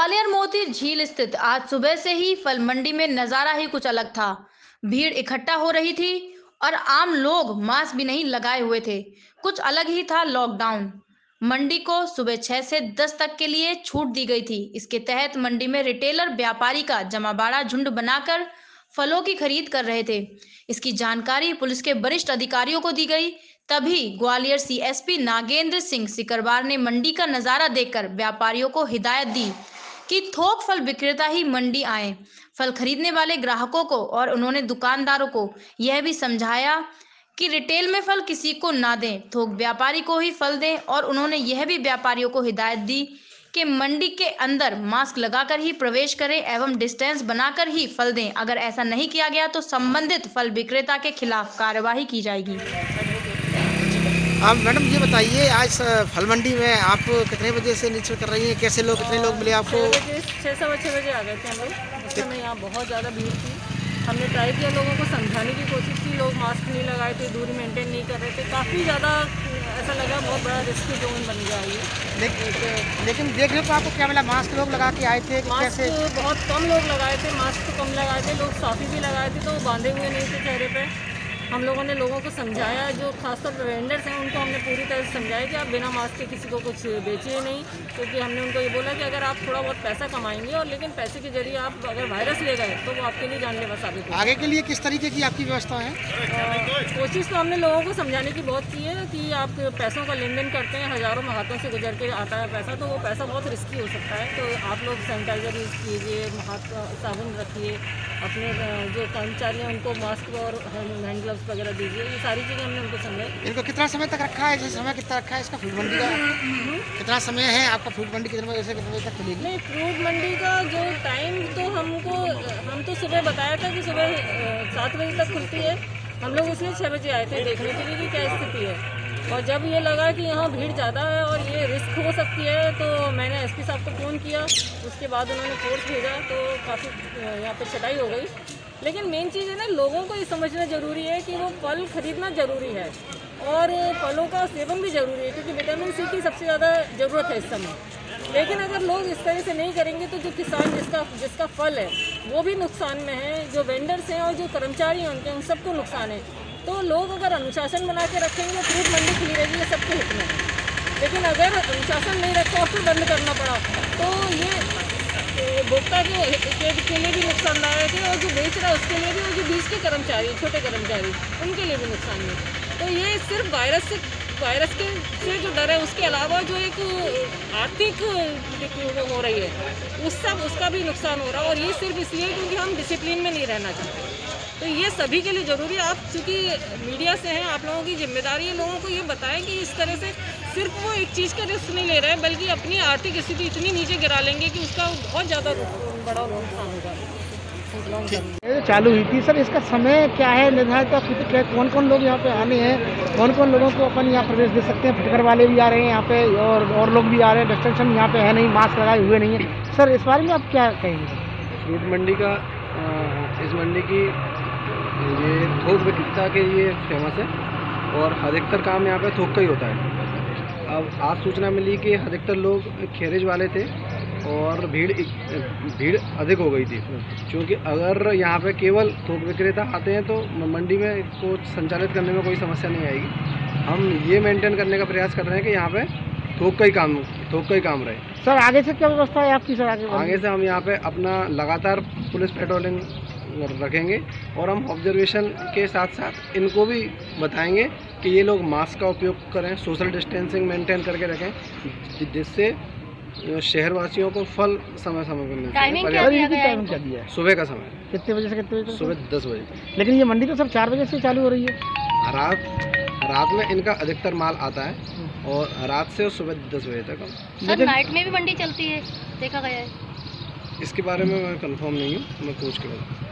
ग्वालियर मोती झील स्थित आज सुबह से ही फल मंडी में नजारा ही कुछ अलग था। भीड़ इकट्ठा हो रही थी और आम लोग मास्क भी नहीं लगाए हुए थे। कुछ अलग ही था लॉकडाउन। मंडी को सुबह 6 से 10 तक के लिए छूट दी गई थी। इसके तहत मंडी में रिटेलर व्यापारी का जमाबाड़ा झुंड बनाकर फलों की खरीद कर रहे थे। इसकी जानकारी पुलिस के वरिष्ठ अधिकारियों को दी गई। तभी ग्वालियर सीएसपी नागेंद्र सिंह सिकरवार ने मंडी का नजारा देखकर व्यापारियों को हिदायत दी कि थोक फल विक्रेता ही मंडी आए, फल खरीदने वाले ग्राहकों को। और उन्होंने दुकानदारों को यह भी समझाया कि रिटेल में फल किसी को ना दें, थोक व्यापारी को ही फल दें। और उन्होंने यह भी व्यापारियों को हिदायत दी कि मंडी के अंदर मास्क लगाकर ही प्रवेश करें एवं डिस्टेंस बनाकर ही फल दें। अगर ऐसा नहीं किया गया तो संबंधित फल विक्रेता के खिलाफ कार्यवाही की जाएगी। आप मैडम ये बताइए, आज फल मंडी में आप कितने बजे से निरीक्षण कर रही हैं? कैसे लोग, कितने लोग मिले आपको? 6 सवा 6 बजे आ गए थे हम लोग। उस समय यहाँ बहुत ज़्यादा भीड़ थी। हमने ट्राई किया, लोगों को समझाने की कोशिश की। लोग मास्क नहीं लगाए थे, दूरी मेंटेन नहीं कर रहे थे। काफ़ी ज़्यादा ऐसा लगा बहुत बड़ा रिस्की जोन बन गया ये। लेकिन देख रहे हो तो आपको क्या मिला? मास्क लोग लगा के आए थे? मास्क बहुत कम लोग लगाए थे, मास्क तो कम लगाए थे। लोग साफ़ी भी लगाए थे तो वो बांधे हुए नहीं थे चेहरे पे। हम लोगों ने लोगों को समझाया, जो खासतौर पर वेंडर्स हैं उनको हमने पूरी तरह से समझाया कि आप बिना मास्क के किसी को कुछ बेचिए नहीं। क्योंकि हमने उनको ये बोला कि अगर आप थोड़ा बहुत पैसा कमाएंगे और लेकिन पैसे के जरिए आप अगर वायरस ले गए तो वो आपके लिए जानलेवा साबित होगा। आगे के लिए किस तरीके की आपकी व्यवस्था है? कोशिश तो हमने लोगों को समझाने की बहुत की है कि आप पैसों का लेन देन करते हैं, हज़ारों हाथों से गुजर के आता है पैसा, तो वो पैसा बहुत रिस्की हो सकता है। तो आप लोग सैनिटाइज़र यूज़ कीजिए, हाथ साबुन रखिए, अपने जो कर्मचारी हैं उनको मास्क और हैंड ग्लव्स वगैरह दीजिए। ये सारी चीज़ें हमने उनको समझाई। इनको कितना समय तक रखा है? जैसे समय कितना रखा है इसका फ्रूट मंडी का? कितना समय है आपका फ्रूट मंडी? कितने बजे से कितने बजे तक खुलेगी? नहीं, फ्रूट मंडी का जो टाइम तो हम तो सुबह बताया था कि सुबह 7 बजे तक खुलती है। हम लोग इसलिए 6 बजे आए थे देखने के लिए कि क्या स्थिति है। और जब ये लगा कि यहाँ भीड़ ज़्यादा है और ये रिस्क हो सकती है तो मैंने एसपी साहब को फ़ोन किया। उसके बाद उन्होंने फोर्स भेजा तो काफ़ी यहाँ पे छटाई हो गई। लेकिन मेन चीज़ है ना, लोगों को ये समझना ज़रूरी है कि वो फल खरीदना ज़रूरी है और फलों का सेवन भी ज़रूरी है, क्योंकि विटामिन सी की सबसे ज़्यादा ज़रूरत है इस समय। लेकिन अगर लोग इस तरह से नहीं करेंगे तो जो किसान जिसका फल है वो भी नुकसान में है, जो वेंडर्स हैं और जो कर्मचारी हैं उनके, उन सबको नुकसान है। तो लोग अगर अनुशासन बना के रखेंगे तो फ्रूट मंडी खुली रहेगी, ये सबके हित में है। लेकिन अगर अनुशासन नहीं रखा और फिर बंद करना पड़ा तो ये उपभोक्ता के लिए भी नुकसानदायक है और जो बेच रहा है उसके लिए भी, और जो बीच के कर्मचारी, छोटे कर्मचारी, उनके लिए भी नुकसान है। तो ये सिर्फ वायरस से जो डर है उसके अलावा जो एक आर्थिक हो रही है उसका भी नुकसान हो रहा है। और ये सिर्फ इसलिए क्योंकि हम डिसिप्लिन में नहीं रहना चाहते। तो ये सभी के लिए ज़रूरी है। आप चूँकि मीडिया से हैं, आप लोगों की जिम्मेदारी है लोगों को ये बताएं कि इस तरह से सिर्फ वो एक चीज़ का रिस्क नहीं ले रहे हैं, बल्कि अपनी आर्थिक स्थिति इतनी नीचे गिरा लेंगे कि उसका बहुत ज़्यादा बड़ा नुकसान होगा। चालू हुई थी सर, इसका समय क्या है निर्धारित? कौन कौन लोग यहाँ पे आने हैं? कौन कौन लोगों को अपन यहाँ प्रवेश दे सकते हैं? फुटकर वाले भी आ रहे हैं यहाँ पे और लोग भी आ रहे हैं। डिस्टेंशन यहाँ पे है नहीं, मास्क लगाए हुए नहीं है। सर इस बारे में आप क्या कहेंगे? फ्रूट मंडी का इस मंडी की ये थोक विक्रेता के लिए फेमस है और अधिकतर काम यहाँ पे थोक का ही होता है। अब आज सूचना मिली कि अधिकतर लोग खेरेज वाले थे और भीड़ अधिक हो गई थी, क्योंकि अगर यहाँ पे केवल थोक विक्रेता आते हैं तो मंडी में को संचालित करने में कोई समस्या नहीं आएगी। हम ये मेंटेन करने का प्रयास कर रहे हैं कि यहाँ पे थोक का ही काम रहे। सर आगे से क्या व्यवस्था है आपकी? सर आगे से हम यहाँ पे अपना लगातार पुलिस पेट्रोलिंग रखेंगे और हम ऑब्जर्वेशन के साथ साथ इनको भी बताएंगे कि ये लोग मास्क का उपयोग करें, सोशल डिस्टेंसिंग मेंटेन करके रखें, जिससे शहरवासियों को फल समय समय पर मिलता है। टाइमिंग क्या दिया है? सुबह का समय। कितने बजे से कितने बजे? सुबह 10 बजे। लेकिन ये मंडी तो सब 4 बजे से चालू हो रही है। रात में इनका अधिकतर माल आता है और रात से सुबह 10 बजे तक। सर नाइट में भी मंडी चलती है, देखा गया है? इसके बारे में मैं कंफर्म नहीं हूँ, मैं पूछ के बताऊँ।